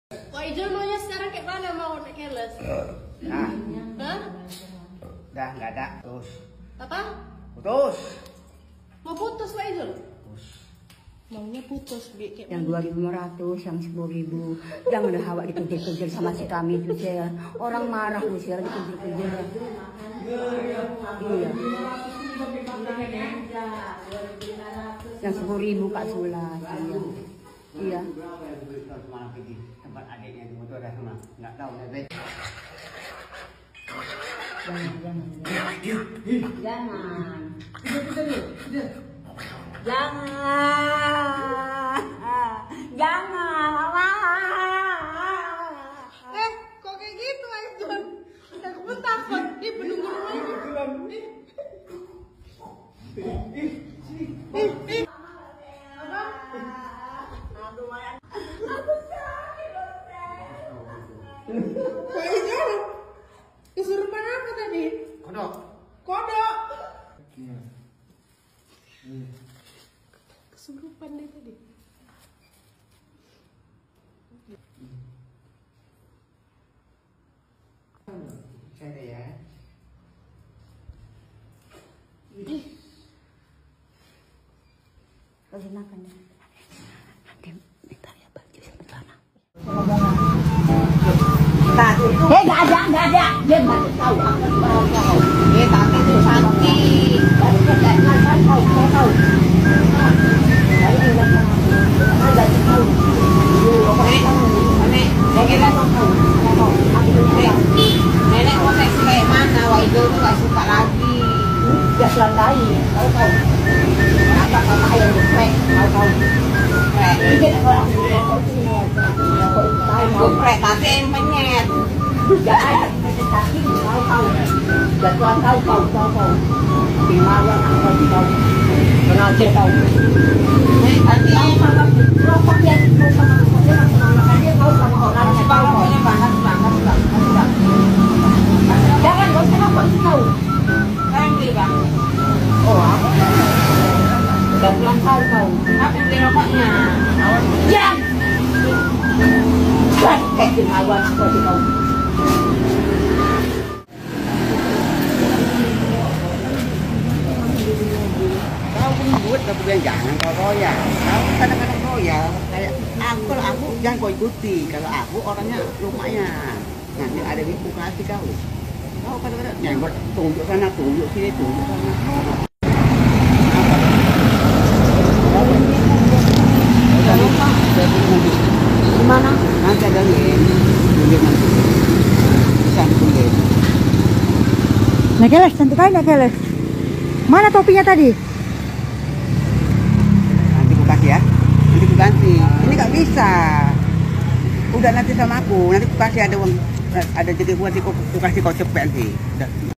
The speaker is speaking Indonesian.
Wah, Ijul maunya sekarang kayak mana mau naik keles? Nah, Hah? udah nggak ada, putus. Apa? Putus. Mau putus Pak Ijul? Putus. Maunya putus, Bi. Kayak Yang 2.500, yang 10.000. Jangan ada hawa dikejar-kejar sama si kami itu saya. Orang marah usir dikejar-kejar. Iya. Yang 10.000 Kak Sula. Iya. Semalam pergi tempat adiknya di motor ada sama, nggak tahu nanti. Jangan. kok kayak gitu, Ijul? Aku pun takut. Ih, penunggu rumahnya. Pak Ijul, kesurupan apa tadi? Kodok. Kodok. Kesurupan deh tadi. Saya ya. Kasih makan ya. Nanti minta ya baju sama celana. Nggak ada. Dia nggak tahu. Aku tahu. Tapi itu sakit. Nggak tahu. Nenek mau seksi kayak mana? Wah itu nggak suka lagi. Ya selandai. Tahu. Apa sama ayam geprek? Tahu. Ini kalau Geprek tapi yang penyet. jangan kaki tahu. Jatuhan tahu. Tinggalan apa tahu. Kenal dia tahu. Nanti Rokok dia makan dia tahu sama orang yang tahu. pokoknya banget. Jangan kau kenapa tahu. Kan beli bang. Oh, dan pelan tahu. Apa beli rokoknya? Jam. Buat kayak awan kau tahu. Kau pun buat tapi jangan kau royal. Kau kadang-kadang royal. Kayak aku jangan kau ikuti. Kalau aku orangnya lumayan. Nanti ada di kasih kau. Kau kadang-kadang jangan buat tunjuk sana, tunjuk sini, tunjuk sana. Gimana? Nanti ada lem, tunjuk nanti. Bisa tunjuk. Nakeles, cantik kali Nakeles. Mana topinya tadi? Nanti ku kasih ya. Nanti ku ganti. Ini nggak bisa. Udah nanti sama aku. Nanti ku kasih ada uang, ada jadi buat ku kasih kau cepet nanti. Udah.